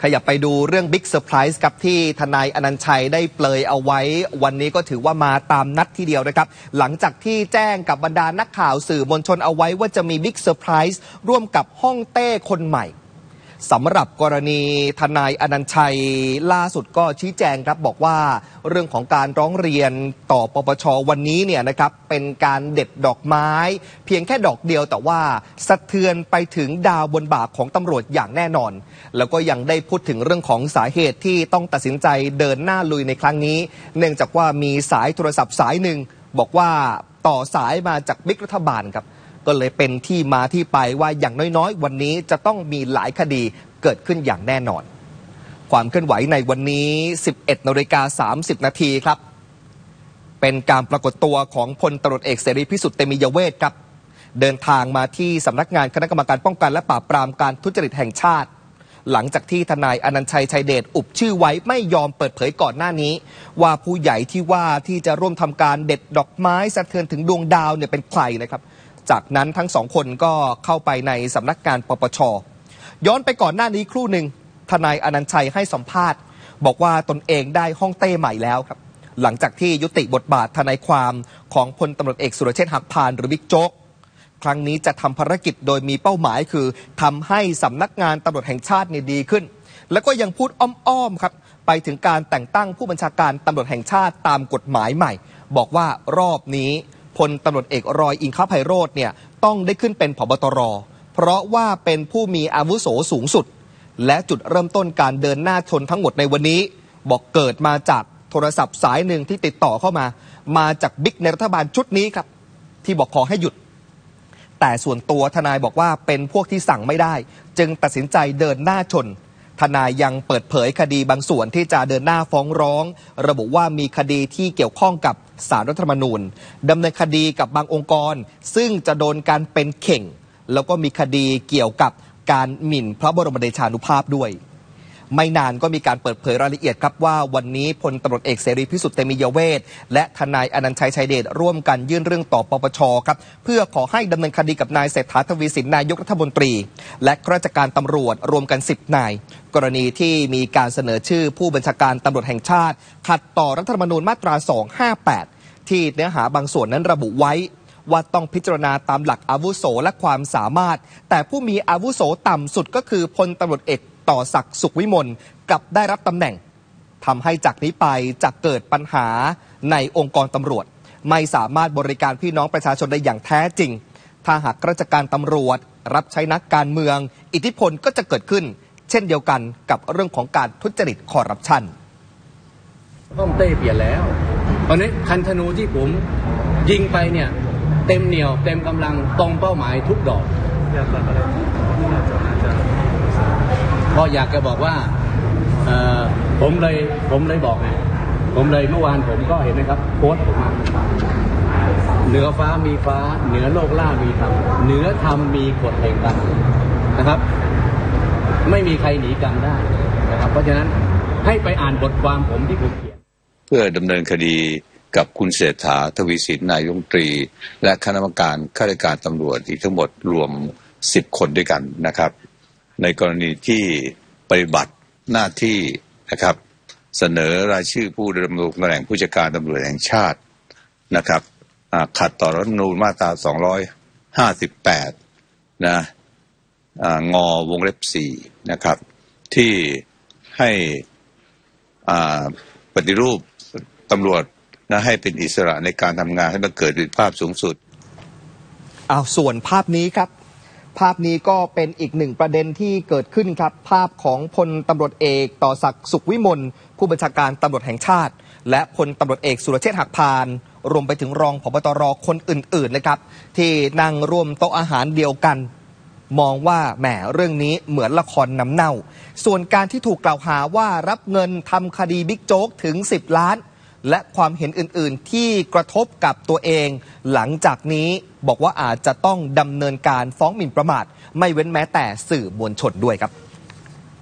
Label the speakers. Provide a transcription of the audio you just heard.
Speaker 1: ขยับไปดูเรื่องบิ๊กเซอร์ไพรส์ครับที่ทนายอนันต์ชัยได้เปลยเอาไว้วันนี้ก็ถือว่ามาตามนัดทีเดียวนะครับหลังจากที่แจ้งกับบรรดานักข่าวสื่อมวลชนเอาไว้ว่าจะมีบิ๊กเซอร์ไพรส์ร่วมกับฮ่องเต้คนใหม่สำหรับกรณีทนายอนันต์ชัยล่าสุดก็ชี้แจงครับบอกว่าเรื่องของการร้องเรียนต่อปปช.วันนี้เนี่ยนะครับเป็นการเด็ดดอกไม้เพียงแค่ดอกเดียวแต่ว่าสะเทือนไปถึงดาวบนบ่าของตำรวจอย่างแน่นอนแล้วก็ยังได้พูดถึงเรื่องของสาเหตุที่ต้องตัดสินใจเดินหน้าลุยในครั้งนี้เนื่องจากว่ามีสายโทรศัพท์สายหนึ่งบอกว่าต่อสายมาจากบิ๊กรัฐบาลครับก็เลยเป็นที่มาที่ไปว่าอย่างน้อยๆวันนี้จะต้องมีหลายคดีเกิดขึ้นอย่างแน่นอนความเคลื่อนไหวในวันนี้ 11:30 น.ครับเป็นการปรากฏตัวของพลตำรวจเอกเสรีพิสุทธิ์เตมียเวทครับเดินทางมาที่สำนักงานคณะกรรมการป้องกันและปราบปรามการทุจริตแห่งชาติหลังจากที่ทนายอนันต์ชัยชัยเดชอุบชื่อไว้ไม่ยอมเปิดเผยก่อนหน้านี้ว่าผู้ใหญ่ที่จะร่วมทำการเด็ดดอกไม้สะเทือนถึงดวงดาวเนี่ยเป็นใครนะครับจากนั้นทั้งสองคนก็เข้าไปในสำนักงานปปช.ย้อนไปก่อนหน้านี้ครู่หนึ่งทนายอนันต์ชัยให้สัมภาษณ์บอกว่าตนเองได้ฮ่องเต้ใหม่แล้วครับหลังจากที่ยุติบทบาททนายความของพลตำรวจเอกสุรเชษฐ์หักพานหรือบิ๊กโจ๊กครั้งนี้จะทำภารกิจโดยมีเป้าหมายคือทำให้สำนักงานตำรวจแห่งชาติดีขึ้นแล้วก็ยังพูดอ้อมๆครับไปถึงการแต่งตั้งผู้บัญชาการตำรวจแห่งชาติตามกฎหมายใหม่บอกว่ารอบนี้พลตำรวจเอกรอยอิงคไพโรจน์เนี่ยต้องได้ขึ้นเป็นผบตรเพราะว่าเป็นผู้มีอาวุโสสูงสุดและจุดเริ่มต้นการเดินหน้าชนทั้งหมดในวันนี้บอกเกิดมาจากโทรศัพท์สายหนึ่งที่ติดต่อเข้ามาจากบิ๊กในรัฐบาลชุดนี้ครับที่บอกขอให้หยุดแต่ส่วนตัวทนายบอกว่าเป็นพวกที่สั่งไม่ได้จึงตัดสินใจเดินหน้าชนทนายยังเปิดเผยคดีบางส่วนที่จะเดินหน้าฟ้องร้องระบุว่ามีคดีที่เกี่ยวข้องกับศาลรัฐธรรมนูญดำเนินคดีกับบางองค์กรซึ่งจะโดนการเป็นเข่งแล้วก็มีคดีเกี่ยวกับการหมิ่นพระบรมเดชานุภาพด้วยไม่นานก็มีการเปิดเผยรายละเอียดครับว่าวันนี้พลตำรวจเอกเสรีพิสุทธิ์เตมียเวทและทนายอนันต์ชัยชัยเดชร่วมกันยื่นเรื่องต่อปปชครับเพื่อขอให้ดำเนินคดีกับนายเศรษฐาทวีสินนายกรัฐมนตรีและข้าราชการตำรวจรวมกัน10 นายกรณีที่มีการเสนอชื่อผู้บัญชาการตำรวจแห่งชาติขัดต่อรัฐธรรมนูญมาตรา258ที่เนื้อหาบางส่วนนั้นระบุไว้ว่าต้องพิจารณาตามหลักอาวุโสและความสามารถแต่ผู้มีอาวุโสต่ำสุดก็คือพลตำรวจเอกต่อศักดิ์สุขวิมลกลับได้รับตำแหน่งทำให้จากนี้ไปจะเกิดปัญหาในองค์กรตำรวจไม่สามารถบริการพี่น้องประชาชนได้อย่างแท้จริงถ้าหากราชการตำรวจรับใช้นักการเมืองอิทธิพลก็จะเกิดขึ้นเช่นเดียวกันกับเรื่องของการทุจริตคอร์รัปชัน
Speaker 2: ฮ่องเต้เปลี่ยนแล้วตอนนี้คันธนูที่ผมยิงไปเนี่ยเต็มเหนียวเต็มกำลังตรงเป้าหมายทุกดอกก็อยากจะบอกว่าผมเลยบอกไงผมเลยเมื่อวานผมก็เห็นนะครับโพสต์ผมเหนือฟ้ามีฟ้าเหนือโลกล่ามีธรรมเหนือธรรมมีกฎแห่งกรรมนะครับไม่มีใครหนีกรรมได้นะครับเพราะฉะนั้นให้ไปอ่านบทความผมที่ผมเขียน
Speaker 3: เพื่อดำเนินคดีกับคุณเศรษฐาทวีสินนายกรัฐมนตรีและคณะกรรมการข้าราชการตำรวจอีกทั้งหมดรวม10 คนด้วยกันนะครับในกรณีที่ปฏิบัติหน้าที่นะครับเสนอรายชื่อผู้ดำรงตำแหน่งผู้จัดการตำรวจแห่งชาตินะครับขัดต่อรัฐธรรมนูญมาตรา258นะงวงเล็บ4นะครับที่ให้ปฏิรูปตำรวจนะให้เป็นอิสระในการทำงานให้มันเกิดประสิทธิภาพสูงสุด
Speaker 1: ส่วนภาพนี้ครับภาพนี้ก็เป็นอีกหนึ่งประเด็นที่เกิดขึ้นครับภาพของพลตำรวจเอกต่อศักดิ์สุขวิมลผู้บัญชาการตำรวจแห่งชาติและพลตำรวจเอกสุรเชษฐ์หักพานรวมไปถึงรองผบตรคนอื่นๆนะครับที่นั่งร่วมโต๊ะอาหารเดียวกันมองว่าแหมเรื่องนี้เหมือนละครน้ำเน่าส่วนการที่ถูกกล่าวหาว่ารับเงินทำคดีบิ๊กโจ๊กถึง10 ล้านและความเห็นอื่นๆที่กระทบกับตัวเองหลังจากนี้บอกว่าอาจจะต้องดำเนินการฟ้องหมิ่นประมาทไม่เว้นแม้แต่สื่อมวลชนด้วยครับ